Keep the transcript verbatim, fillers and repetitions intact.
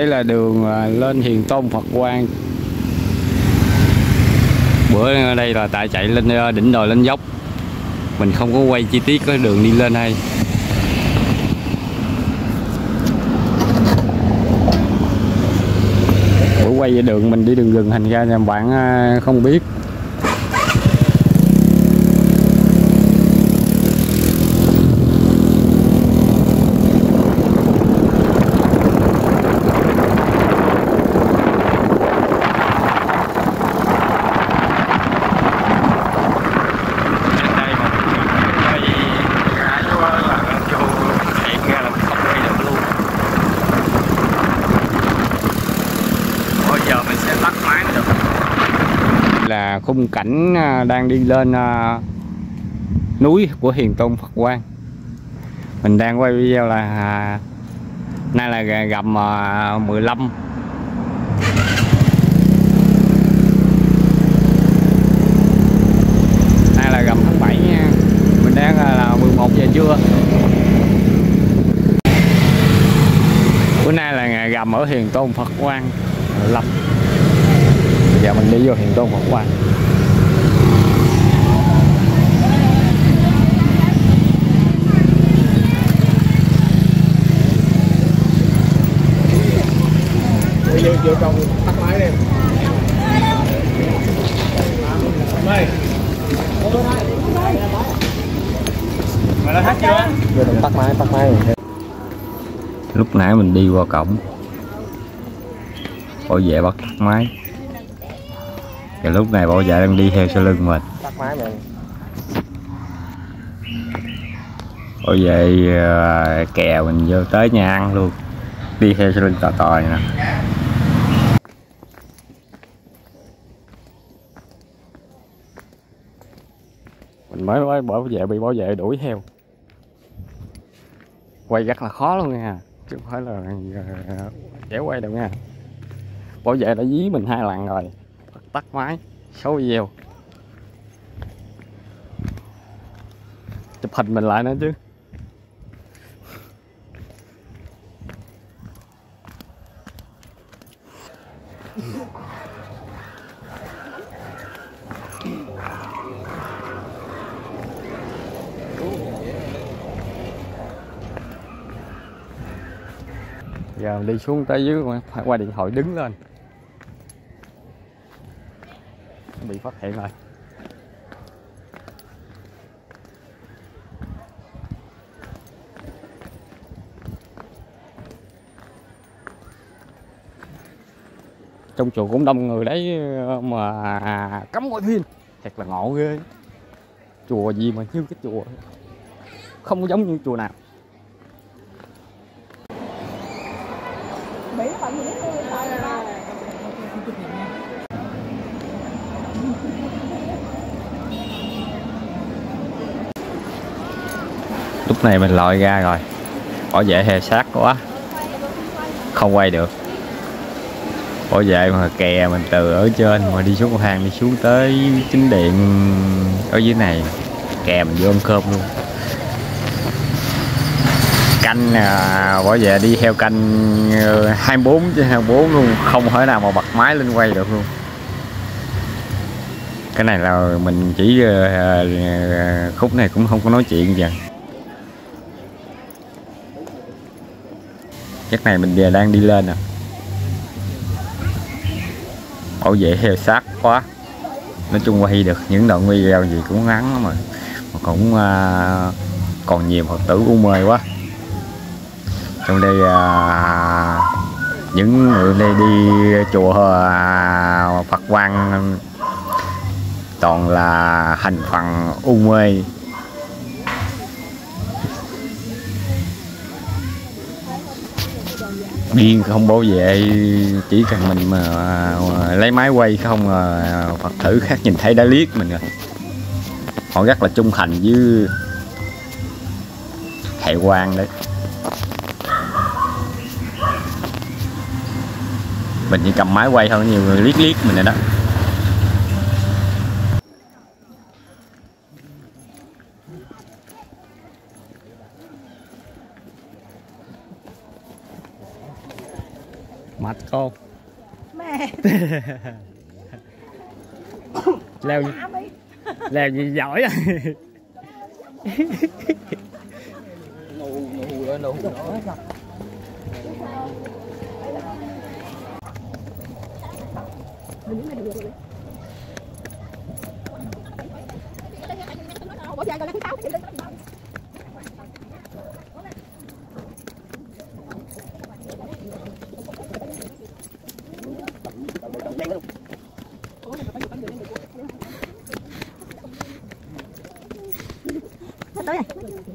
đây là đường lên Hiền Tôn Phật Quang. Bữa ở đây là tại chạy lên đỉnh đồi lên dốc, mình không có quay chi tiết cái đường đi lên đây. Bữa quay về đường mình đi đường rừng, thành ra là bạn không biết. Là khung cảnh đang đi lên núi của Hiền Tôn Phật Quang. Mình đang quay video là nay là gầm mười lăm. Nay là gầm tháng bảy nha. Mình đang là mười một giờ trưa. Bữa nay là ngày gầm ở Hiền Tôn Phật Quang mười lăm. Giờ mình đi vô Hiền Tôn Phật Quang. Vô vô trong tắt máy đi. Mày. Mày đã hết chưa? Vô trong tắt máy, tắt máy. Lúc nãy mình đi qua cổng, bảo vệ bắt tắt máy. Và lúc này bảo vệ đang đi theo sau lưng mình. Tắt máy mình. Bảo vệ uh, kè mình vô tới nhà ăn luôn, đi theo sau lưng tò tò này nè. Mình mới mới bảo vệ bị bảo vệ đuổi theo, quay rất là khó luôn nha, chứ không phải là uh, dễ quay đâu nha. Bảo vệ đã dí mình hai lần rồi, tắt máy, xấu video. Chụp hình mình lại nữa chứ. Giờ mình đi xuống tới dưới phải qua điện thoại đứng lên, bị phát hiện rồi. Trong chùa cũng đông người đấy mà cấm quay phim, thật là ngộ ghê. Chùa gì mà như cái chùa không giống như chùa nào. Lúc này mình lòi ra rồi, bảo vệ hè sát quá, không quay được. Bảo vệ mà kè mình từ ở trên mà đi xuống cầu thang đi xuống tới chính điện ở dưới này, kè mình vô ăn cơm luôn. Canh à, bảo vệ đi theo canh hai mươi bốn trên hai mươi bốn luôn, không thể nào mà bật máy lên quay được luôn. Cái này là mình chỉ uh, khúc này cũng không có nói chuyện gì. Chắc này mình giờ đang đi lên nè. Bảo vệ theo sát quá. Nói chung quay được những đoạn video gì cũng ngắn lắm mà, mà cũng uh, còn nhiều Phật tử u mê quá. Trong đây uh, những người đây đi chùa uh, Phật Quang toàn là thành phần u mê. Điên không bảo vệ, chỉ cần mình mà, mà lấy máy quay không là Phật tử khác nhìn thấy đã liếc mình rồi. Họ rất là trung thành với thầy Quang đấy. Mình chỉ cầm máy quay thôi, nhiều người liếc liếc mình rồi đó. Mặt con. Mẹ. Leo gì? Leo gì giỏi à? Nụ nụ rồi nụ rồi. Bỏ dài còn táo. Tới này.